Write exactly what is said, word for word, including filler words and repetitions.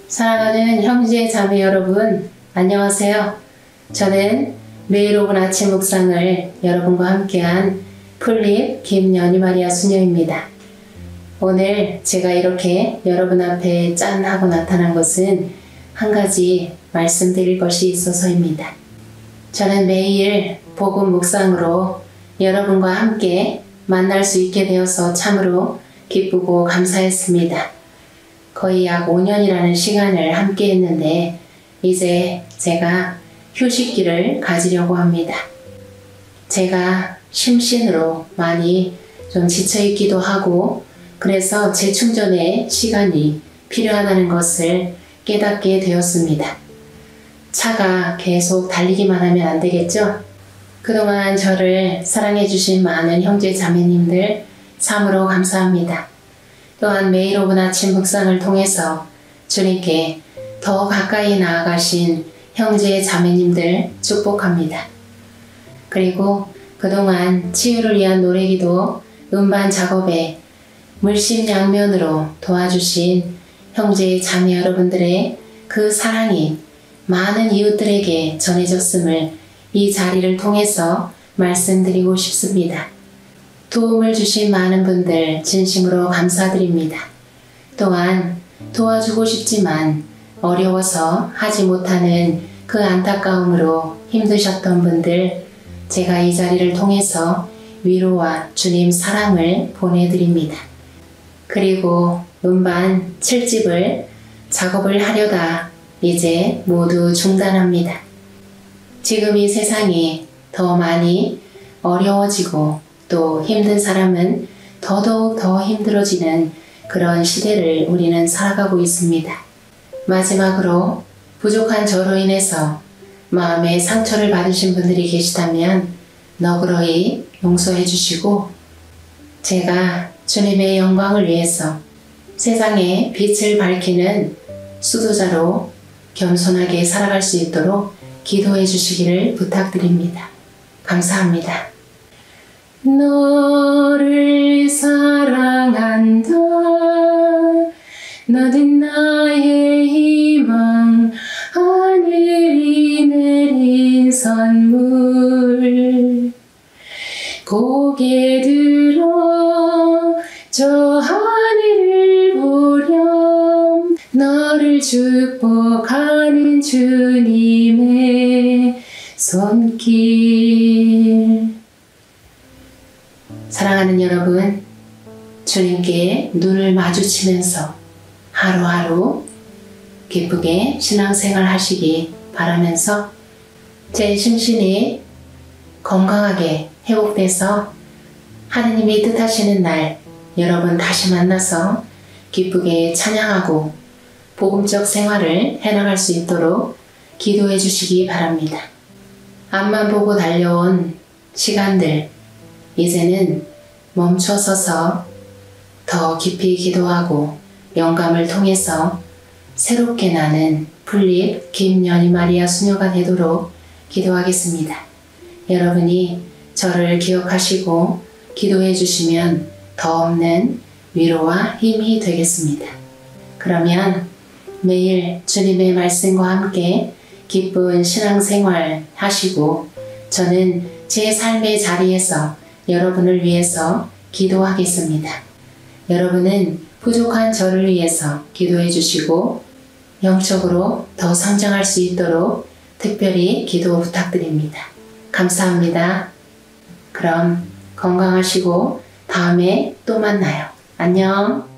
사랑하는 형제 자매 여러분, 안녕하세요. 저는 매일 오후 아침 묵상을 여러분과 함께한 풀립 김연희 마리아 수녀입니다. 오늘 제가 이렇게 여러분 앞에 짠 하고 나타난 것은 한 가지 말씀드릴 것이 있어서입니다. 저는 매일 복음 묵상으로 여러분과 함께 만날 수 있게 되어서 참으로 기쁘고 감사했습니다. 거의 약 오 년이라는 시간을 함께 했는데 이제 제가 휴식기를 가지려고 합니다. 제가 심신으로 많이 좀 지쳐있기도 하고 그래서 재충전의 시간이 필요하다는 것을 깨닫게 되었습니다. 차가 계속 달리기만 하면 안 되겠죠? 그동안 저를 사랑해주신 많은 형제 자매님들 참으로 감사합니다. 또한 매일 오후 아침 묵상을 통해서 주님께 더 가까이 나아가신 형제 자매님들 축복합니다. 그리고 그동안 치유를 위한 노래기도 음반 작업에 물심양면으로 도와주신 형제 자매 여러분들의 그 사랑이 많은 이웃들에게 전해졌음을 이 자리를 통해서 말씀드리고 싶습니다. 도움을 주신 많은 분들 진심으로 감사드립니다. 또한 도와주고 싶지만 어려워서 하지 못하는 그 안타까움으로 힘드셨던 분들 제가 이 자리를 통해서 위로와 주님 사랑을 보내드립니다. 그리고 음반 칠 집을 작업을 하려다 이제 모두 중단합니다. 지금 이 세상이 더 많이 어려워지고 또 힘든 사람은 더더욱 더 힘들어지는 그런 시대를 우리는 살아가고 있습니다. 마지막으로 부족한 저로 인해서 마음에 상처를 받으신 분들이 계시다면 너그러이 용서해 주시고 제가 주님의 영광을 위해서 세상에 빛을 밝히는 수도자로 겸손하게 살아갈 수 있도록 기도해 주시기를 부탁드립니다. 감사합니다. 너를 사랑한다. 너는 나의 희망, 하늘이 내린 선물. 고개 들어 저 하늘을 보렴. 너를 축복하는 주님의 손길. 사랑하는 여러분, 주님께 눈을 마주치면서 하루하루 기쁘게 신앙생활 하시기 바라면서 제 심신이 건강하게 회복돼서 하느님이 뜻하시는 날 여러분 다시 만나서 기쁘게 찬양하고 복음적 생활을 해나갈 수 있도록 기도해 주시기 바랍니다. 앞만 보고 달려온 시간들 이제는 멈춰서서 더 깊이 기도하고 영감을 통해서 새롭게 나는 풀립 김연희 마리아 수녀가 되도록 기도하겠습니다. 여러분이 저를 기억하시고 기도해 주시면 더 없는 위로와 힘이 되겠습니다. 그러면 매일 주님의 말씀과 함께 기쁜 신앙생활 하시고 저는 제 삶의 자리에서 여러분을 위해서 기도하겠습니다. 여러분은 부족한 저를 위해서 기도해 주시고 영적으로 더 성장할 수 있도록 특별히 기도 부탁드립니다. 감사합니다. 그럼 건강하시고 다음에 또 만나요. 안녕.